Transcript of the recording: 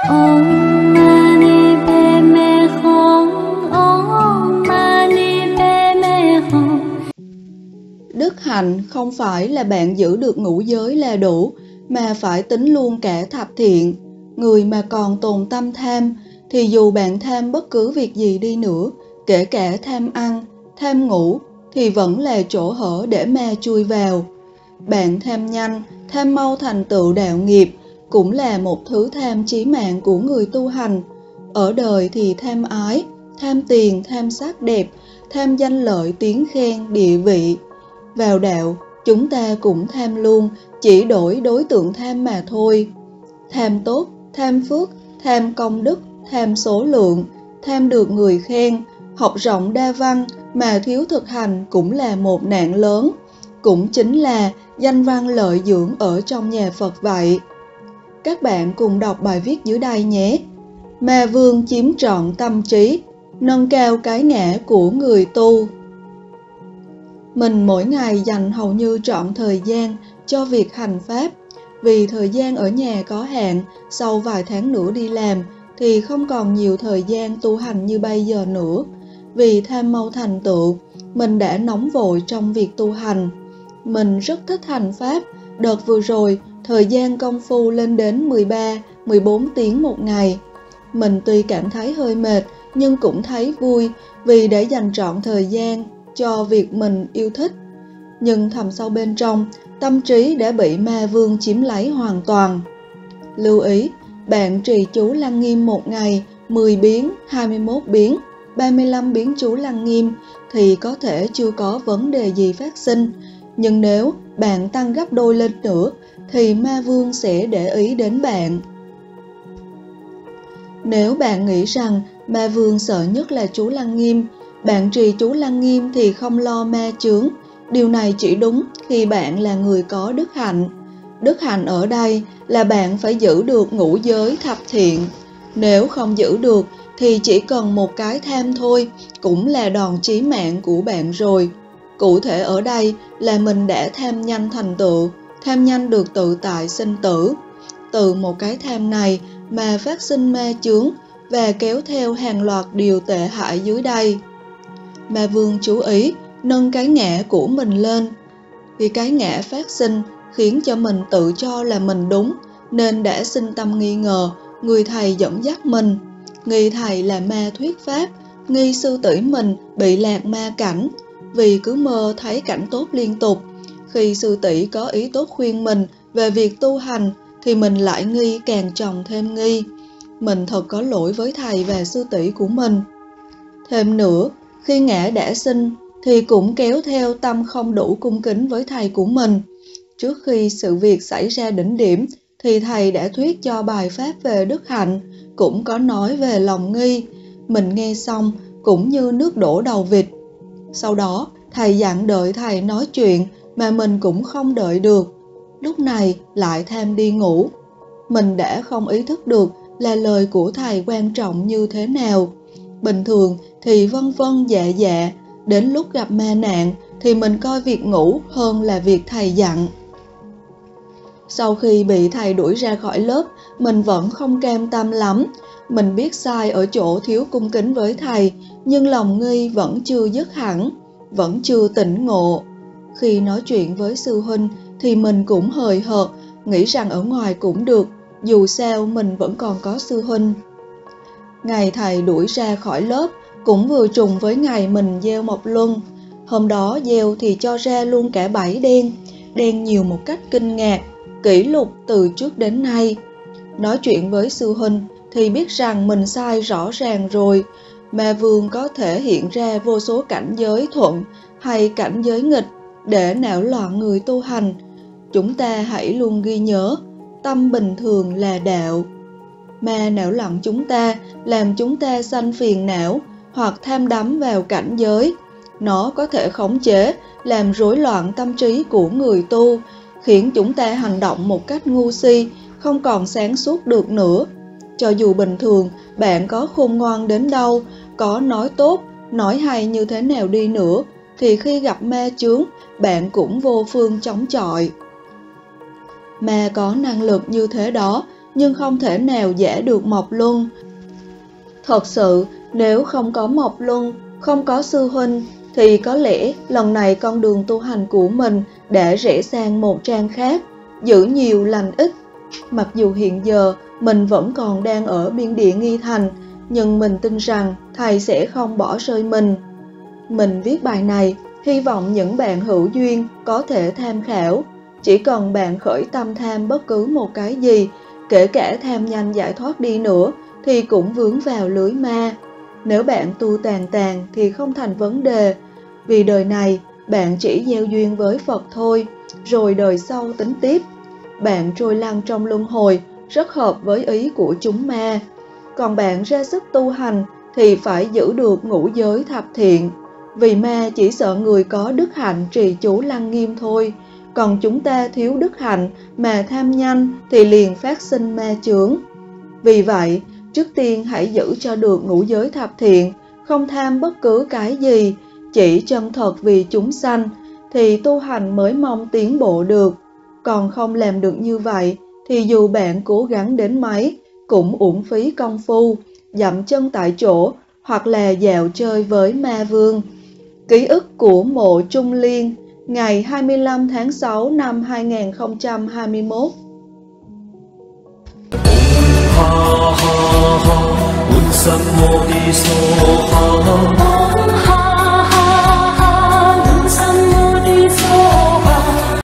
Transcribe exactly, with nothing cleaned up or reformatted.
Om Mani Padme Hum. Om Mani Padme Hum. Đức hạnh không phải là bạn giữ được ngũ giới là đủ, mà phải tính luôn cả thập thiện. Người mà còn tồn tâm tham, thì dù bạn tham bất cứ việc gì đi nữa, kể cả tham ăn, tham ngủ, thì vẫn là chỗ hở để ma chui vào. Bạn tham nhanh, tham mau thành tựu đạo nghiệp, cũng là một thứ tham chí mạng của người tu hành. Ở đời thì tham ái, tham tiền, tham sắc đẹp, tham danh lợi tiếng khen, địa vị. Vào đạo, chúng ta cũng tham luôn, chỉ đổi đối tượng tham mà thôi. Tham tốt, tham phước, tham công đức, tham số lượng, tham được người khen, học rộng đa văn mà thiếu thực hành cũng là một nạn lớn, cũng chính là danh văn lợi dưỡng ở trong nhà Phật vậy. Các bạn cùng đọc bài viết dưới đây nhé. Ma vương chiếm trọn tâm trí, nâng cao cái ngã của người tu. Mình mỗi ngày dành hầu như trọn thời gian cho việc hành pháp. Vì thời gian ở nhà có hạn, sau vài tháng nữa đi làm thì không còn nhiều thời gian tu hành như bây giờ nữa. Vì tham mau thành tựu, mình đã nóng vội trong việc tu hành. Mình rất thích hành pháp. Đợt vừa rồi, thời gian công phu lên đến mười ba, mười bốn tiếng một ngày. Mình tuy cảm thấy hơi mệt, nhưng cũng thấy vui vì đã dành trọn thời gian cho việc mình yêu thích. Nhưng thầm sâu bên trong, tâm trí đã bị ma vương chiếm lấy hoàn toàn. Lưu ý, bạn trì chú Lăng Nghiêm một ngày, mười biến, hai mươi mốt biến, ba mươi lăm biến chú Lăng Nghiêm thì có thể chưa có vấn đề gì phát sinh. Nhưng nếu bạn tăng gấp đôi lên nữa thì ma vương sẽ để ý đến bạn. Nếu bạn nghĩ rằng ma vương sợ nhất là chú Lăng Nghiêm, bạn trì chú Lăng Nghiêm thì không lo ma chướng. Điều này chỉ đúng khi bạn là người có đức hạnh. Đức hạnh ở đây là bạn phải giữ được ngũ giới thập thiện. Nếu không giữ được thì chỉ cần một cái tham thôi cũng là đòn chí mạng của bạn rồi. Cụ thể ở đây là mình đã tham nhanh thành tựu, tham nhanh được tự tại sinh tử. Từ một cái tham này mà phát sinh ma chướng và kéo theo hàng loạt điều tệ hại dưới đây. Ma vương chú ý nâng cái ngã của mình lên. Vì cái ngã phát sinh khiến cho mình tự cho là mình đúng, nên đã sinh tâm nghi ngờ người thầy dẫn dắt mình. Nghi thầy là ma thuyết pháp, nghi sư tỷ mình bị lạc ma cảnh, vì cứ mơ thấy cảnh tốt liên tục. Khi sư tỷ có ý tốt khuyên mình về việc tu hành, thì mình lại nghi càng chồng thêm nghi. Mình thật có lỗi với thầy và sư tỷ của mình. Thêm nữa, khi ngã đã sinh, thì cũng kéo theo tâm không đủ cung kính với thầy của mình. Trước khi sự việc xảy ra đỉnh điểm, thì thầy đã thuyết cho bài pháp về đức hạnh, cũng có nói về lòng nghi. Mình nghe xong cũng như nước đổ đầu vịt. Sau đó, thầy dặn đợi thầy nói chuyện mà mình cũng không đợi được. Lúc này lại tham đi ngủ. Mình đã không ý thức được là lời của thầy quan trọng như thế nào. Bình thường thì vân vân dạ dạ, đến lúc gặp ma nạn thì mình coi việc ngủ hơn là việc thầy dặn. Sau khi bị thầy đuổi ra khỏi lớp, mình vẫn không cam tâm lắm. Mình biết sai ở chỗ thiếu cung kính với thầy, nhưng lòng nghi vẫn chưa dứt hẳn, vẫn chưa tỉnh ngộ. Khi nói chuyện với sư huynh thì mình cũng hời hợt, nghĩ rằng ở ngoài cũng được, dù sao mình vẫn còn có sư huynh. Ngày thầy đuổi ra khỏi lớp cũng vừa trùng với ngày mình gieo mộc luân. Hôm đó gieo thì cho ra luôn cả bảy đen, đen nhiều một cách kinh ngạc, kỷ lục từ trước đến nay. Nói chuyện với sư huynh thì biết rằng mình sai rõ ràng rồi. Ma vương có thể hiện ra vô số cảnh giới thuận hay cảnh giới nghịch để não loạn người tu hành. Chúng ta hãy luôn ghi nhớ, tâm bình thường là đạo. Ma não loạn chúng ta, làm chúng ta sanh phiền não hoặc tham đắm vào cảnh giới. Nó có thể khống chế, làm rối loạn tâm trí của người tu, khiến chúng ta hành động một cách ngu si, không còn sáng suốt được nữa. Cho dù bình thường bạn có khôn ngoan đến đâu, có nói tốt, nói hay như thế nào đi nữa, thì khi gặp ma chướng, bạn cũng vô phương chống chọi. Ma có năng lực như thế đó, nhưng không thể nào giả được Mộc Luân. Thật sự, nếu không có Mộc Luân, không có sư huynh, thì có lẽ lần này con đường tu hành của mình đã rẽ sang một trang khác, giữ nhiều lành ít. Mặc dù hiện giờ mình vẫn còn đang ở biên địa Nghi Thành, nhưng mình tin rằng thầy sẽ không bỏ rơi mình. Mình viết bài này, hy vọng những bạn hữu duyên có thể tham khảo. Chỉ cần bạn khởi tâm tham bất cứ một cái gì, kể cả tham nhanh giải thoát đi nữa, thì cũng vướng vào lưới ma. Nếu bạn tu tàn tàn thì không thành vấn đề, vì đời này bạn chỉ gieo duyên với Phật thôi, rồi đời sau tính tiếp. Bạn trôi lăn trong luân hồi rất hợp với ý của chúng ma. Còn bạn ra sức tu hành thì phải giữ được ngũ giới thập thiện, vì ma chỉ sợ người có đức hạnh trì chú lăng nghiêm thôi. Còn chúng ta thiếu đức hạnh mà tham nhanh thì liền phát sinh ma chướng. Vì vậy, trước tiên hãy giữ cho được ngũ giới thập thiện, không tham bất cứ cái gì, chỉ chân thật vì chúng sanh, thì tu hành mới mong tiến bộ được. Còn không làm được như vậy, thì dù bạn cố gắng đến mấy, cũng uổng phí công phu, dậm chân tại chỗ, hoặc là dạo chơi với ma vương. Ký ức của Mộ Trung Liên, ngày hai mươi lăm tháng sáu năm hai nghìn không trăm hai mươi mốt. ha ha ha, 滿身我的所哈。